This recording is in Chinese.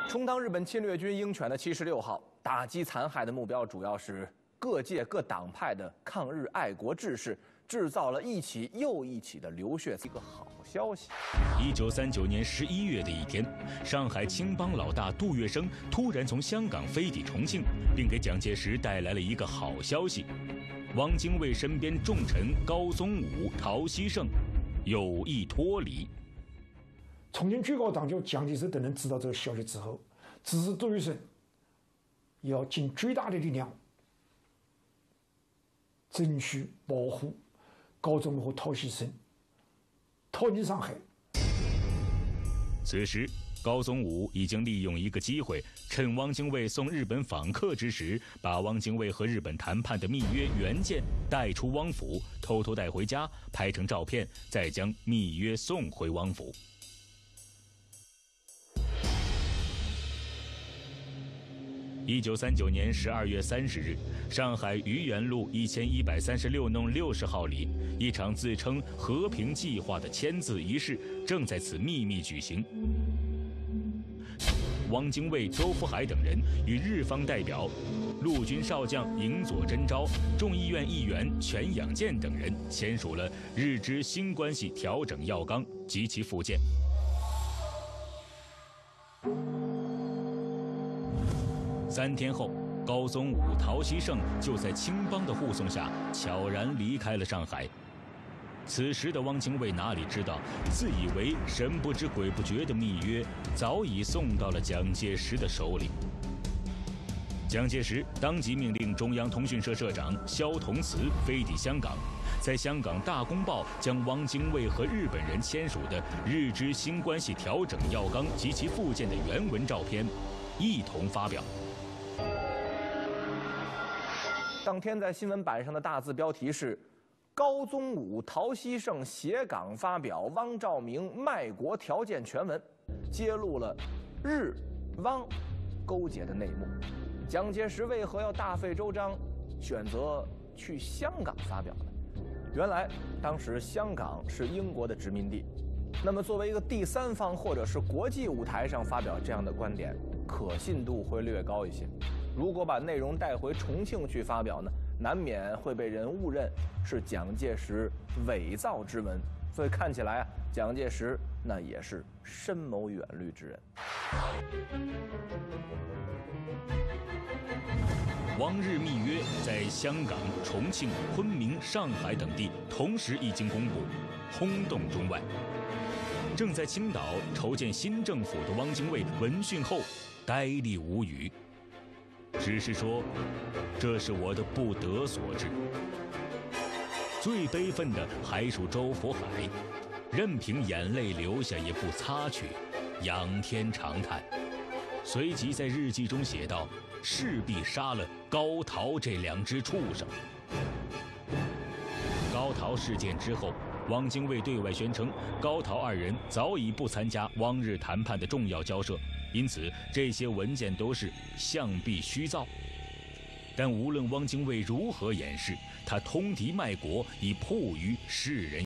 充当日本侵略军鹰犬的76号，打击残害的目标主要是各界各党派的抗日爱国志士，制造了一起又一起的流血。一个好消息 ：1939年11月的一天，上海青帮老大杜月笙突然从香港飞抵重庆，并给蒋介石带来了一个好消息：汪精卫身边重臣高宗武、陶希圣有意脱离。 重庆最高当局蒋介石等人知道这个消息之后，指示杜月笙要尽最大的力量争取保护高宗武和陶希圣脱离上海。 此时，高宗武已经利用一个机会，趁汪精卫送日本访客之时，把汪精卫和日本谈判的密约原件带出汪府，偷偷带回家，拍成照片，再将密约送回汪府。 1939年12月30日，上海愚园路1136弄60号里，一场自称和平计划的签字仪式正在此秘密举行。汪精卫、周福海等人与日方代表、陆军少将营佐贞昭、众议院议员全养健等人签署了日支新关系调整要纲及其附件。 3天后，高宗武、陶希圣就在青帮的护送下悄然离开了上海。此时的汪精卫哪里知道，自以为神不知鬼不觉的密约早已送到了蒋介石的手里。蒋介石当即命令中央通讯社社长萧同慈飞抵香港，在香港《大公报》将汪精卫和日本人签署的日支新关系调整要纲及其附件的原文照片一同发表。 当天在新闻版上的大字标题是“高宗武、陶希圣携港发表汪兆铭卖国条件全文”，揭露了日汪勾结的内幕。蒋介石为何要大费周章，选择去香港发表呢？原来，当时香港是英国的殖民地，那么作为一个第三方或者是国际舞台上发表这样的观点，可信度会略高一些。 如果把内容带回重庆去发表呢，难免会被人误认是蒋介石伪造之文。所以看起来啊，蒋介石那也是深谋远虑之人。 汪日密约在香港、重庆、昆明、上海等地同时一经公布，轰动中外。正在青岛筹建新政府的汪精卫闻讯后呆立无语。 只是说，这是我的不得所致。最悲愤的还属周福海，任凭眼泪流下也不擦去，仰天长叹。随即在日记中写道：“势必杀了高陶这2只畜生。”高陶事件之后，汪精卫对外宣称，高陶2人早已不参加汪日谈判的重要交涉。 因此，这些文件都是象壁虚造。但无论汪精卫如何掩饰，他通敌卖国已迫于世人。